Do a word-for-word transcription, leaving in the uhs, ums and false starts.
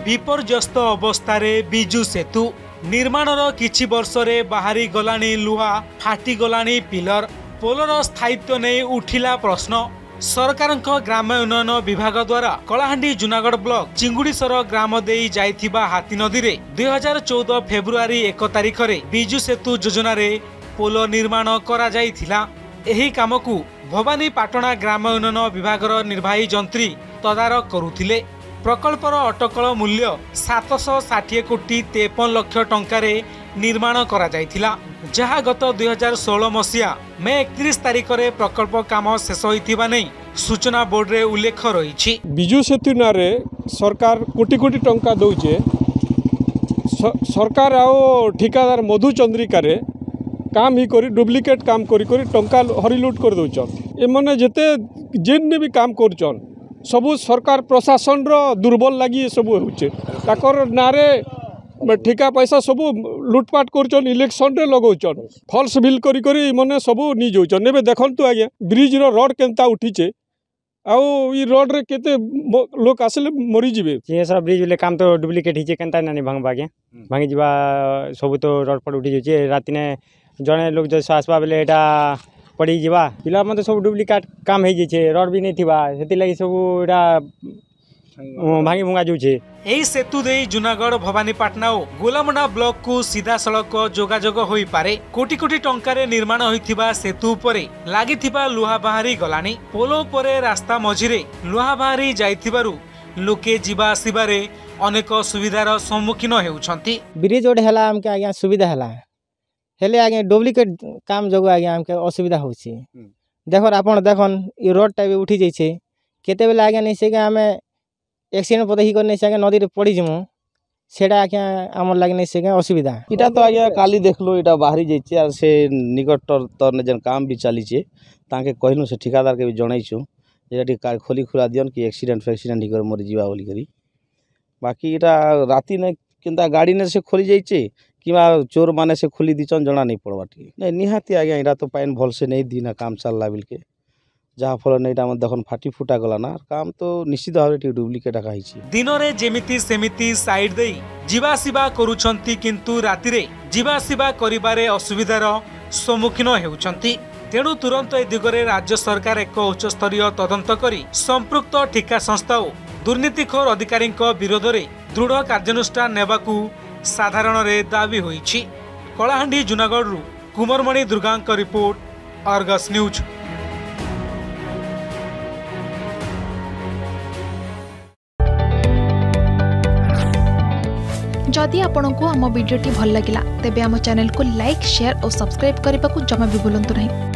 विपर्यस्त अवस्था बिजु सेतु निर्माणर किछि वर्षरे बाहरी गलानी लुहा फाटी गलानी पिलर पोलर स्थायित्व नहीं उठिला प्रश्न। सरकार ग्राम उन्नयन विभाग द्वारा कलाहांडी जूनागढ़ ब्लॉक चिंगुड़ीसर ग्राम देई जाइथिबा हाथी नदी रे दुई हजार चौदह फेब्रुआरी एक तारिख रे बिजु सेतु योजना रे पोल निर्माण करा जाइथिला। एही काम को भवानीपाटना ग्राम उन्नयन विभाग निर्वाही जंत्री तदारक करुथिले। प्रकल्पर अटकल मूल्य सात सौ षाठी कोटी तेपन लक्ष टंकार निर्माण करा जाइथिला, जहाँ गत दुई हजार षोलह मसीहा मे एकतीस तारिख रे प्रकल्प काम शेष होइथिबा नै सूचना बोर्ड रे उल्लेख रही। बिजु सेतु नारे सरकार कोटी कोटी टंका दौचे। सरकार आओ ठिकादार मधु चंद्रिका रे काम ही करी डुप्लिकेट काम करी करी टंका हरिलुट कर दौचन। एमने जेते जेन भी काम करचन सबू सरकार प्रशासन रो दुर्बल लगी सब होचे। ताकर नारे ठिका पैसा सब लुटपाट करचन, इलेक्शन रे लगौचन, फॉल्स बिल करी करी मने सब नि जोचन। एबे देखंतु आज्ञा ब्रिज रो रोड केनता उठीचे आउ ई रोड रे केते लोक आसले मरी जिवे। ये सब ब्रिज ले काम तो डुप्लिकेट हिचे केनता नानी भांगबा आज्ञा भांगी जिबा सब तो रोड पर उठी जोचे। राति ने जने लोग जो आसबा बेले एटा पड़ी जीवा पिला मतलब सब डुप्लिकेट काम हो जाए। रोड भी नहीं थिबा सेति लगी सब एटा भांगी भुंगा जाउछे। एही सेतु देई जूनागढ़ भवानीपाटना और गोलामुंडा ब्लॉक को सीधा सड़क जोगाजोग होई पारे। कोटी कोटी टंकारे निर्माण होइथिबा सेतु उपरे लागिथिबा लुहा बाहारी गलानी पोलो परे रास्ता मझिरे लुहा बाहारी जाइथिबारु लोके जीवा आसीबारे अनेक सुविधार सम्मुखीन हेउछंती। ब्रिज ओड हला हमके आज्ञा सुविधा हला हेले आगे डुप्लिकेट काम जगह आगे हमके असुविधा होछि। देखो आपण देखन ई रोड टाइप उठी जाइछे केते बेला आगे नै से आमे एक्सीडेंट पदे ही कर नै से नदी रे पड़ी जमु सेडा आगे हमर लागे नै से असुविधा। इटा तो आगे काली देखलो इटा बाहरी जाइछे आ से निकट तर ने जन काम भी चली छे ताके कहलु से ठेकेदार के भी जणाइछु जे एटी कार खोली खुला दियन कि एक्सीडेंट फैक्सीडेंट ही कर मरि जीवा बोली करी। बाकी इटा राती ने केनता गाड़ी ने से खोली जाइछे किबा चोर माने से खोली दीचन जना नहीं पड़वा टी नहीं निहाती आगे इटा तो पाइन भल से नहीं दीना काम चलला बिल के जहाँ फल नहीं मन देखन फाटी फुटा गला ना काम तो निश्चित भाव टी डुप्लिकेट आकाई छी। दिन रे जेमिति सेमिति साइड देई जीवा आसीबा करूछंती किंतु राति रे जीवा आसीबा करिबारे असुविधार सम्मुखीन हेउछंती। तेणु तुरंत ए दिगरे राज्य सरकार एक उच्च स्तरीय तदंत करी संपृक्त ठिका संस्था और दुर्नीतिखोर अधिकारी विरोध में दृढ़ कार्यानुष्ठान नेबाकू साधारण रे दाबी होईछि। कलाहांडी जूनागढ़ कुमारमणि दुर्गांक रिपोर्ट, अर्गस न्यूज। जदि आपंक आम भिडी भल लगा तेब आम चैनल को लाइक शेयर और सब्सक्राइब करने को जमा भी भूलु नहीं।